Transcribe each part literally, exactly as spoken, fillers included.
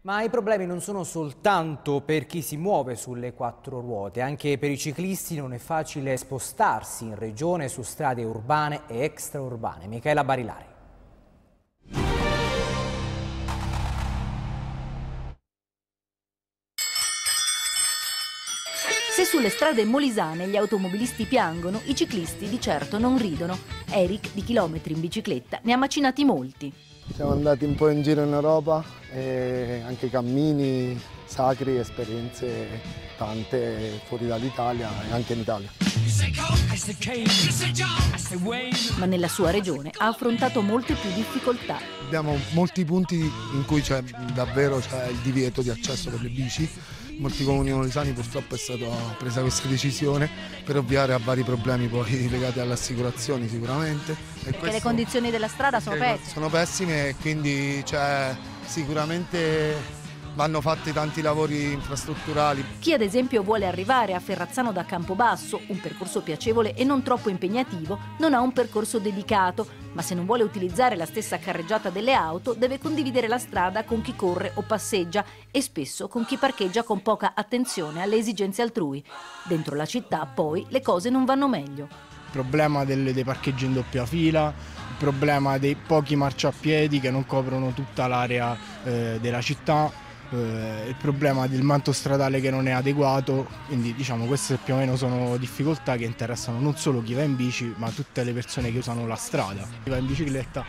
Ma i problemi non sono soltanto per chi si muove sulle quattro ruote, anche per i ciclisti non è facile spostarsi in regione su strade urbane e extraurbane. Michela Barilari. Se sulle strade molisane gli automobilisti piangono, i ciclisti di certo non ridono. Eric, di chilometri in bicicletta, ne ha macinati molti. Siamo andati un po' in giro in Europa, e anche cammini sacri, esperienze tante fuori dall'Italia e anche in Italia. Ma nella sua regione ha affrontato molte più difficoltà. Abbiamo molti punti in cui c'è davvero c'è il divieto di accesso per le bici. In molti comuni molisani purtroppo è stata presa questa decisione per ovviare a vari problemi poi legati alle assicurazioni sicuramente. Perché questo, le condizioni della strada sono pessime. Sono pessime e quindi cioè, sicuramente vanno fatti tanti lavori infrastrutturali. Chi ad esempio vuole arrivare a Ferrazzano da Campobasso, un percorso piacevole e non troppo impegnativo, non ha un percorso dedicato, ma se non vuole utilizzare la stessa carreggiata delle auto deve condividere la strada con chi corre o passeggia e spesso con chi parcheggia con poca attenzione alle esigenze altrui. Dentro la città poi le cose non vanno meglio. Il problema delle, dei parcheggi in doppia fila, il problema dei pochi marciapiedi che non coprono tutta l'area eh, della città, eh, il problema del manto stradale che non è adeguato, quindi diciamo queste più o meno sono difficoltà che interessano non solo chi va in bici ma tutte le persone che usano la strada. Chi va in bicicletta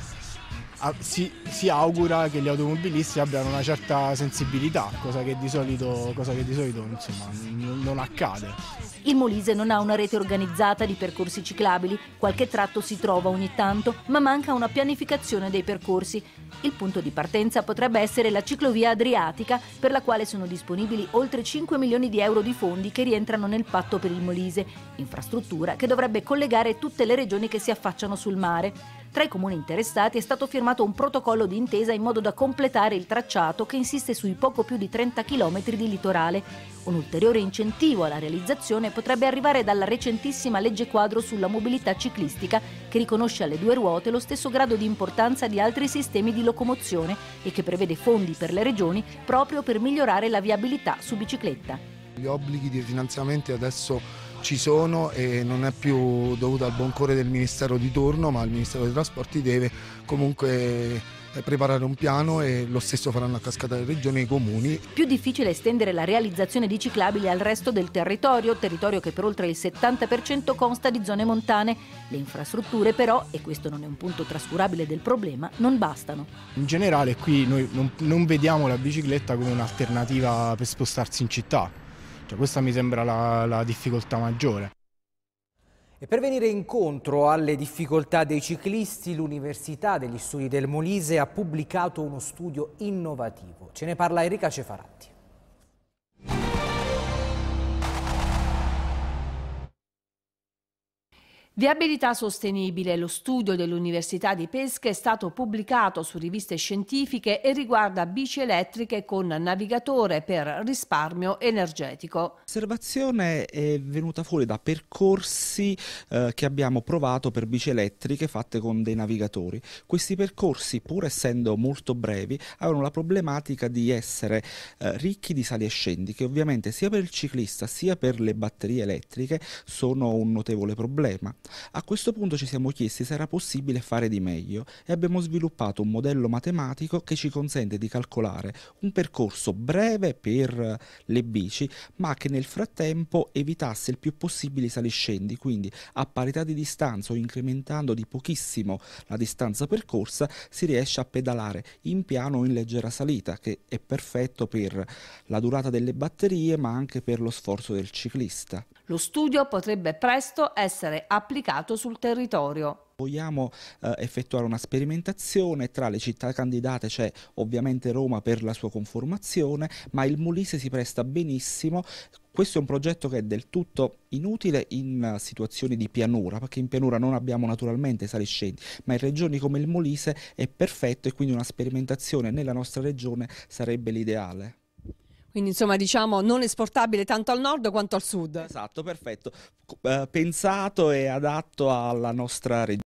Si, si augura che gli automobilisti abbiano una certa sensibilità, cosa che di solito, cosa che di solito insomma, non, non accade. Il Molise non ha una rete organizzata di percorsi ciclabili, qualche tratto si trova ogni tanto, ma manca una pianificazione dei percorsi. Il punto di partenza potrebbe essere la ciclovia adriatica, per la quale sono disponibili oltre cinque milioni di euro di fondi che rientrano nel patto per il Molise, infrastruttura che dovrebbe collegare tutte le regioni che si affacciano sul mare. Tra i comuni interessati è stato firmato un protocollo di intesa in modo da completare il tracciato che insiste sui poco più di trenta chilometri di litorale. Un ulteriore incentivo alla realizzazione potrebbe arrivare dalla recentissima legge quadro sulla mobilità ciclistica, che riconosce alle due ruote lo stesso grado di importanza di altri sistemi di locomozione e che prevede fondi per le regioni proprio per migliorare la viabilità su bicicletta. Gli obblighi di finanziamenti adesso ci sono e non è più dovuto al buon cuore del Ministero di turno, ma il Ministero dei Trasporti deve comunque preparare un piano e lo stesso faranno a cascata le regioni e i comuni. Più difficile estendere la realizzazione di ciclabili al resto del territorio, territorio che per oltre il settanta per cento consta di zone montane. Le infrastrutture però, e questo non è un punto trascurabile del problema, non bastano. In generale qui noi non, non vediamo la bicicletta come un'alternativa per spostarsi in città. Cioè, questa mi sembra la, la difficoltà maggiore. E per venire incontro alle difficoltà dei ciclisti, l'Università degli Studi del Molise ha pubblicato uno studio innovativo. Ce ne parla Enrica Cefaratti. Viabilità sostenibile, lo studio dell'Università di Pesca è stato pubblicato su riviste scientifiche e riguarda bici elettriche con navigatore per risparmio energetico. L'osservazione è venuta fuori da percorsi eh, che abbiamo provato per bici elettriche fatte con dei navigatori. Questi percorsi, pur essendo molto brevi, avevano la problematica di essere eh, ricchi di sali e scendi, che ovviamente sia per il ciclista sia per le batterie elettriche sono un notevole problema. A questo punto ci siamo chiesti se era possibile fare di meglio e abbiamo sviluppato un modello matematico che ci consente di calcolare un percorso breve per le bici, ma che nel frattempo evitasse il più possibile i saliscendi, quindi a parità di distanza o incrementando di pochissimo la distanza percorsa si riesce a pedalare in piano o in leggera salita, che è perfetto per la durata delle batterie ma anche per lo sforzo del ciclista. Lo studio potrebbe presto essere applicato sul territorio. Vogliamo eh, effettuare una sperimentazione. Tra le città candidate c'è ovviamente Roma per la sua conformazione, ma il Molise si presta benissimo. Questo è un progetto che è del tutto inutile in situazioni di pianura, perché in pianura non abbiamo naturalmente saliscendi, ma in regioni come il Molise è perfetto e quindi una sperimentazione nella nostra regione sarebbe l'ideale. Quindi insomma diciamo non esportabile tanto al nord quanto al sud. Esatto, perfetto. Eh, pensato e adatto alla nostra regione.